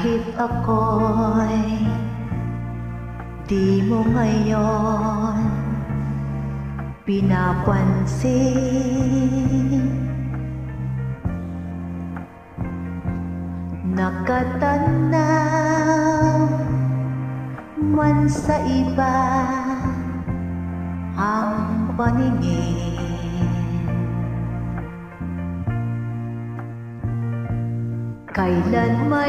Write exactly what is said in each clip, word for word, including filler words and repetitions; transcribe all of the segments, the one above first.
Kahit ako'y di mo ngayon pinapansin, nakatanaw man sa iba ang paningin. Kailan may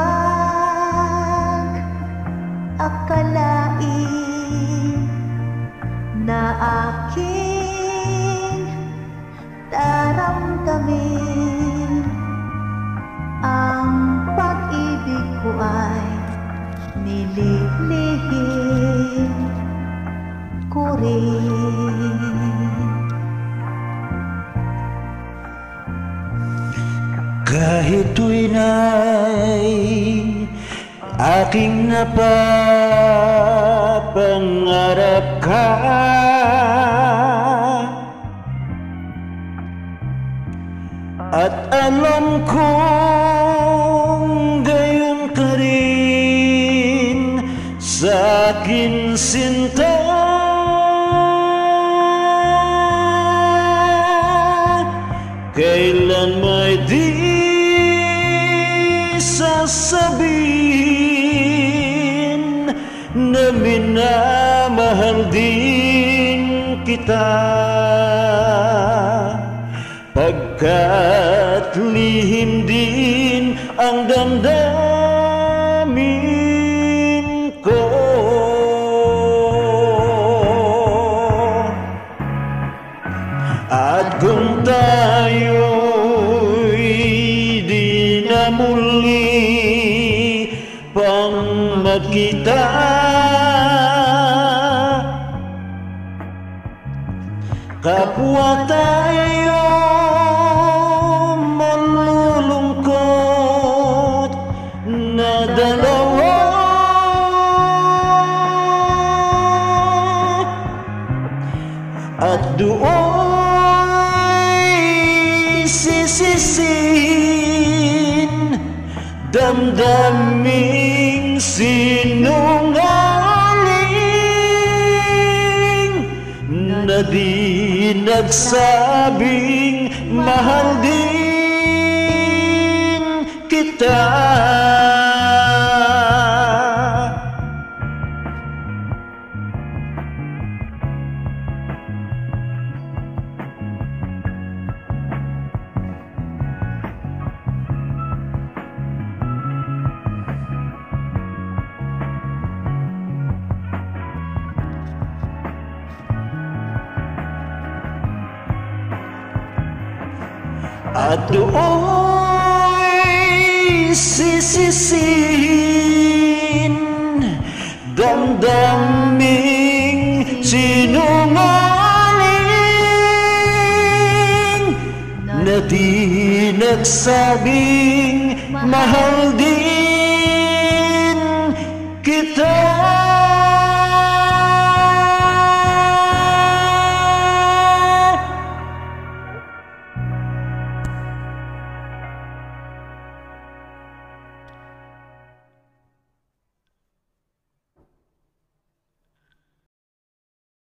wag akalain na aking daramdamin, ang pag-ibig ko ay nililihim ko rin. Kahit tuwin ay aking napapangarap ka, at alam kong gayon ka rin sa akin, sinta. Kailan may di sasabihin na minamahal din kita, pagkat lihim din ang damdamin ko. At kung tayo'y di na muli pang magkita, kapwa tayo malulungkot na dalawa, at doon sisisin damdaming sinungaling na di nagsabing mahal din kita. At doon sisisin damdaming sinungaling na di nagsabing mahal din kita.